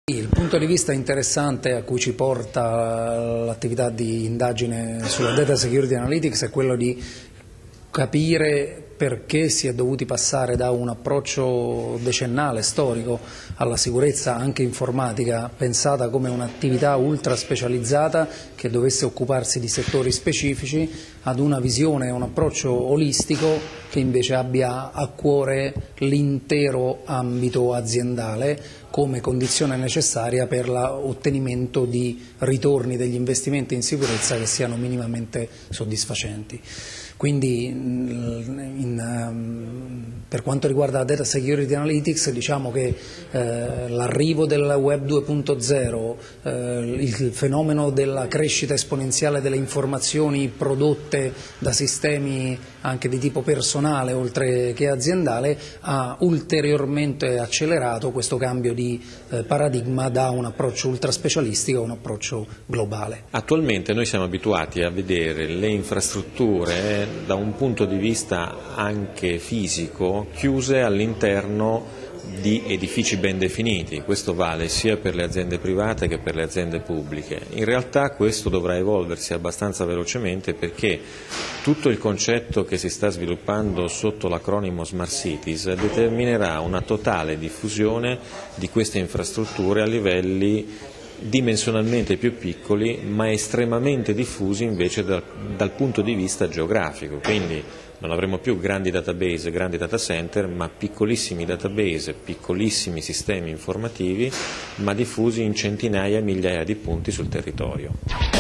Il punto di vista interessante a cui ci porta l'attività di indagine sulla Data Security Analytics è quello di capire perché si è dovuti passare da un approccio decennale, storico, alla sicurezza anche informatica, pensata come un'attività ultra specializzata che dovesse occuparsi di settori specifici, ad una visione, un approccio olistico che invece abbia a cuore l'intero ambito aziendale come condizione necessaria per l'ottenimento di ritorni degli investimenti in sicurezza che siano minimamente soddisfacenti. Quindi per quanto riguarda la Data Security Analytics diciamo che l'arrivo del Web 2.0, il fenomeno della crescita esponenziale delle informazioni prodotte da sistemi anche di tipo personale oltre che aziendale ha ulteriormente accelerato questo cambio di paradigma da un approccio ultra specialistico a un approccio globale. Attualmente noi siamo abituati a vedere le infrastrutture da un punto di vista anche fisico chiuse all'interno di edifici ben definiti. Questo vale sia per le aziende private che per le aziende pubbliche. In realtà questo dovrà evolversi abbastanza velocemente perché tutto il concetto che si sta sviluppando sotto l'acronimo Smart Cities determinerà una totale diffusione di queste infrastrutture a livelli dimensionalmente più piccoli ma estremamente diffusi invece dal punto di vista geografico, quindi non avremo più grandi database, grandi data center, ma piccolissimi database, piccolissimi sistemi informativi ma diffusi in centinaia e migliaia di punti sul territorio.